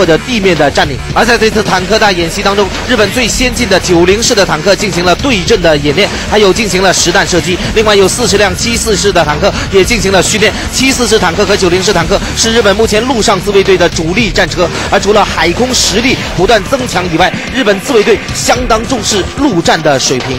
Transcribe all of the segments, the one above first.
或者地面的占领。而在这次坦克大演习当中，日本最先进的90式的坦克进行了对阵的演练，还有进行了实弹射击。另外有40辆74式的坦克也进行了训练。74式坦克和90式坦克是日本目前陆上自卫队的主力战车。而除了海空实力不断增强以外，日本自卫队相当重视陆战的水平。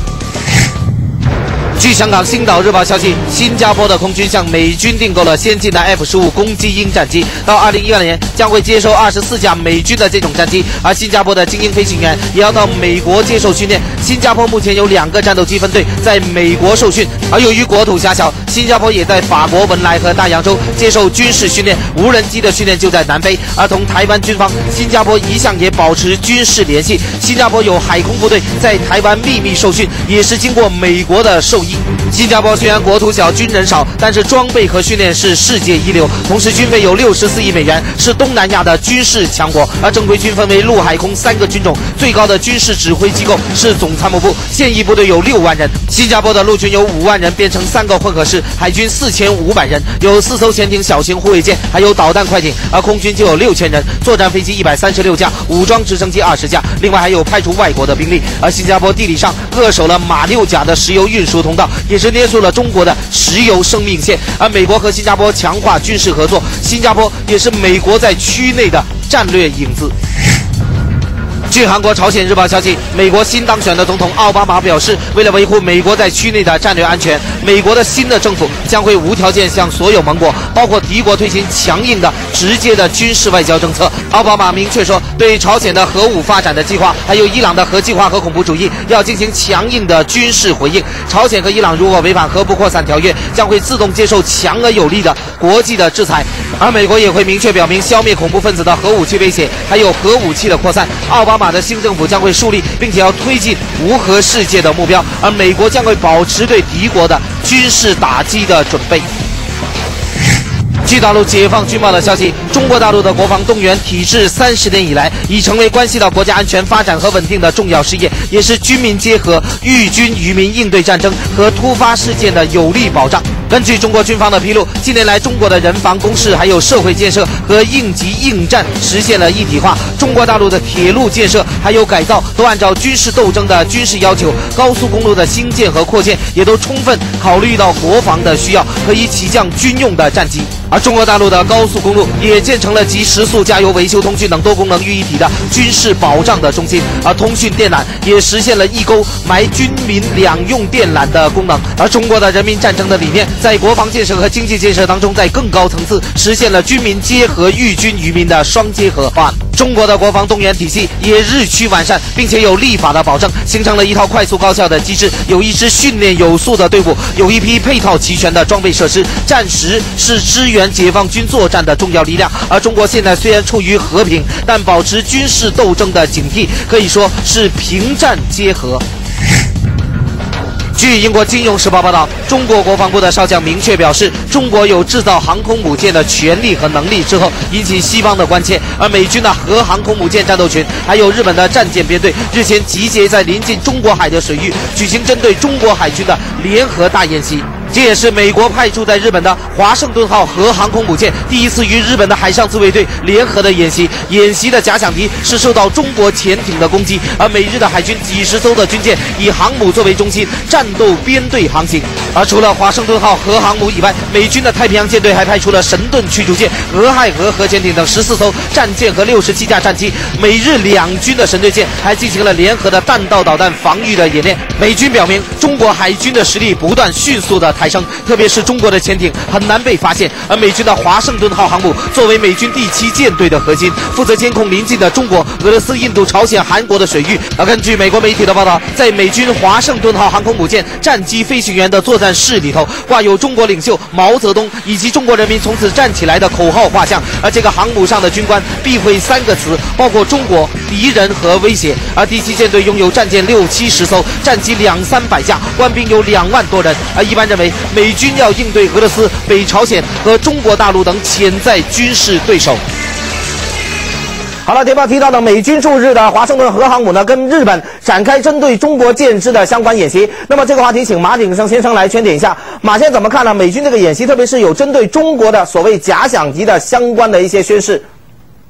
据香港《星岛日报》消息，新加坡的空军向美军订购了先进的 F-15攻击鹰战机，到2012年将会接收24架美军的这种战机，而新加坡的精英飞行员也要到美国接受训练。新加坡目前有2个战斗机分队在美国受训，而由于国土狭小，新加坡也在法国文莱和大洋洲接受军事训练，无人机的训练就在南非。而同台湾军方，新加坡一向也保持军事联系。新加坡有海空部队在台湾秘密受训，也是经过美国的授意。新加坡虽然国土小，军人少，但是装备和训练是世界一流，同时军费有64亿美元，是东南亚的军事强国。而正规军分为陆海空3个军种，最高的军事指挥机构是总参谋部，现役部队有6万人。新加坡的陆军有5万人，编成3个混合式，海军4500人，有4艘潜艇、小型护卫舰，还有导弹快艇。而空军就有6000人，作战飞机136架，武装直升机20架，另外还有派出外国的兵力。而新加坡地理上扼守了马六甲的石油运输通道，也是捏塑了中国的石油生命线。而美国和新加坡强化军事合作，新加坡也是美国在区内的战略影子。据韩国《朝鲜日报》消息，美国新当选的总统奥巴马表示，为了维护美国在区内的战略安全，美国的新的政府将会无条件向所有盟国，包括敌国推行强硬的、直接的军事外交政策。奥巴马明确说，对朝鲜的核武发展的计划，还有伊朗的核计划和恐怖主义，要进行强硬的军事回应。朝鲜和伊朗如果违反核不扩散条约，将会自动接受强而有力的国际的制裁。而美国也会明确表明，消灭恐怖分子的核武器威胁，还有核武器的扩散。奥巴马的新政府将会树立并且要推进无核世界的目标，而美国将会保持对敌国的军事打击的准备。据大陆解放军报的消息，中国大陆的国防动员体制30年以来，已成为关系到国家安全发展和稳定的重要事业，也是军民结合、育军于民应对战争和突发事件的有力保障。根据中国军方的披露，近年来中国的人防工事还有社会建设和应急应战实现了一体化。中国大陆的铁路建设还有改造都按照军事斗争的军事要求，高速公路的兴建和扩建也都充分考虑到国防的需要，可以起降军用的战机。而中国大陆的高速公路也建成了集时速、加油、维修、通讯等多功能于一体的军事保障的中心，而通讯电缆也实现了一钩埋军民两用电缆的功能。而中国的人民战争的理念，在国防建设和经济建设当中，在更高层次实现了军民结合、育军于民的双结合方案。中国的国防动员体系也日趋完善，并且有立法的保证，形成了一套快速高效的机制，有一支训练有素的队伍，有一批配套齐全的装备设施，战时是支援解放军作战的重要力量。而中国现在虽然处于和平，但保持军事斗争的警惕，可以说是平战结合。据英国《金融时报》报道，中国国防部的少将明确表示，中国有制造航空母舰的权利和能力之后，引起西方的关切。而美军的核航空母舰战斗群，还有日本的战舰编队，日前集结在临近中国海的水域，举行针对中国海军的联合大演习。这也是美国派驻在日本的华盛顿号核航空母舰第一次与日本的海上自卫队联合的演习。演习的假想敌是受到中国潜艇的攻击，而美日的海军几十艘的军舰以航母作为中心，战斗编队航行。而除了华盛顿号核航母以外，美军的太平洋舰队还派出了神盾驱逐舰、俄亥俄核潜艇等14艘战舰和67架战机。美日两军的神盾舰还进行了联合的弹道导弹防御的演练。美军表明，中国海军的实力不断迅速的抬升，特别是中国的潜艇很难被发现。而美军的华盛顿号航母作为美军第7舰队的核心，负责监控临近的中国、俄罗斯、印度、朝鲜、韩国的水域。而根据美国媒体的报道，在美军华盛顿号航空母舰战机飞行员的作战室里头，挂有中国领袖毛泽东以及中国人民从此站起来的口号画像。而这个航母上的军官必会3个词，包括中国、敌人和威胁。而第7舰队拥有战舰60-70艘，战机200-300架，官兵有2万多人。而一般认为，美军要应对俄罗斯、北朝鲜和中国大陆等潜在军事对手。好了，谍报提到的美军驻日的华盛顿核航母呢，跟日本展开针对中国舰只的相关演习。那么这个话题，请马鼎盛先生来圈点一下。马先生怎么看呢？美军这个演习，特别是有针对中国的所谓假想敌的相关的一些宣示。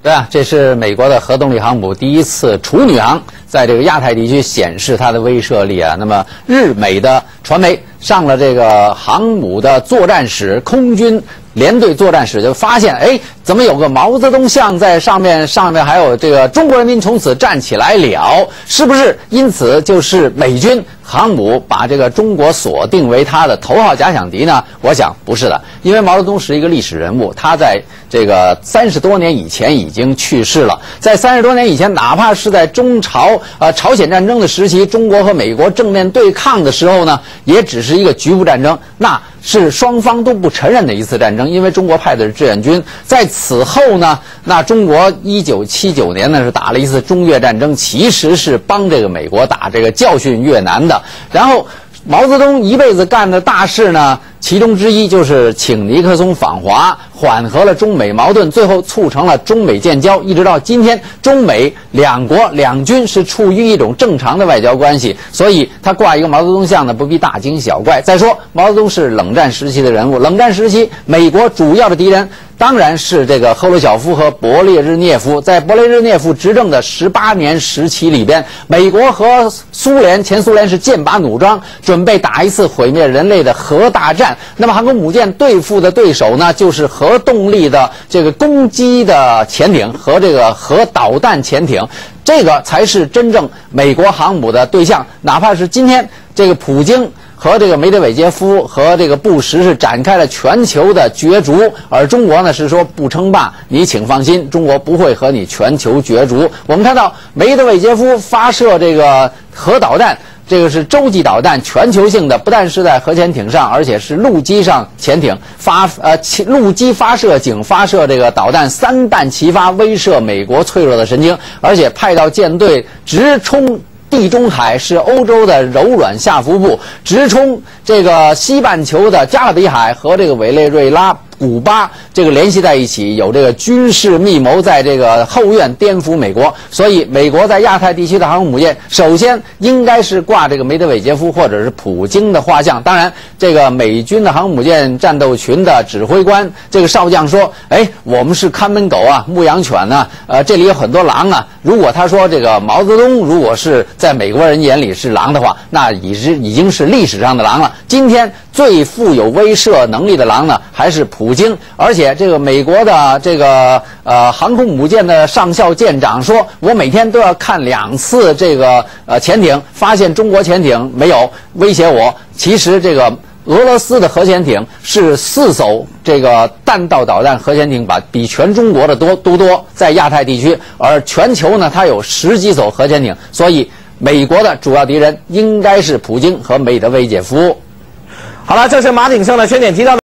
对啊，这是美国的核动力航母第一次处女航在这个亚太地区显示它的威慑力啊。那么日美的传媒上了这个航母的作战室，空军联队作战室，就发现，哎，怎么有个毛泽东像在上面？上面还有这个中国人民从此站起来了，是不是？因此就是美军航母把这个中国锁定为他的头号假想敌呢？我想不是的，因为毛泽东是一个历史人物，他在这个30多年以前已经去世了。在30多年以前，哪怕是在中朝朝鲜战争的时期，中国和美国正面对抗的时候呢，也只是一个局部战争，那是双方都不承认的一次战争，因为中国派的是志愿军。在此后呢，那中国1979年呢是打了一次中越战争，其实是帮这个美国打这个教训越南的。然后毛泽东一辈子干的大事呢，其中之一就是请尼克松访华，缓和了中美矛盾，最后促成了中美建交。一直到今天，中美两国两军是处于一种正常的外交关系，所以他挂一个毛泽东像呢，不必大惊小怪。再说，毛泽东是冷战时期的人物，冷战时期美国主要的敌人当然是这个赫鲁晓夫和勃列日涅夫。在勃列日涅夫执政的18年时期里边，美国和前苏联是剑拔弩张，准备打一次毁灭人类的核大战。那么航空母舰对付的对手呢，就是核动力的这个攻击的潜艇和这个核导弹潜艇，这个才是真正美国航母的对象。哪怕是今天这个普京和这个梅德韦杰夫和这个布什是展开了全球的角逐，而中国呢是说不称霸，你请放心，中国不会和你全球角逐。我们看到梅德韦杰夫发射这个核导弹，这个是洲际导弹，全球性的，不但是在核潜艇上，而且是陆基上潜艇陆基发射井发射这个导弹，3弹齐发，威慑美国脆弱的神经，而且派到舰队直冲地中海，是欧洲的柔软下腹部，直冲这个西半球的加勒比海和这个委内瑞拉、古巴这个联系在一起，有这个军事密谋在这个后院颠覆美国。所以美国在亚太地区的航空母舰首先应该是挂这个梅德韦杰夫或者是普京的画像。当然这个美军的航空母舰战斗群的指挥官这个少将说，哎，我们是看门狗啊，牧羊犬呢，这里有很多狼啊。如果他说这个毛泽东如果是在美国人眼里是狼的话，那已经是历史上的狼了。今天最富有威慑能力的狼呢，还是普京。而且这个美国的这个航空母舰的上校舰长说，我每天都要看2次这个潜艇，发现中国潜艇没有威胁我。其实这个俄罗斯的核潜艇是4艘这个弹道导弹核潜艇，比全中国的多，在亚太地区，而全球呢它有10几艘核潜艇，所以美国的主要敌人应该是普京和梅德韦杰夫。 好了，这是马鼎盛的圈点提到的。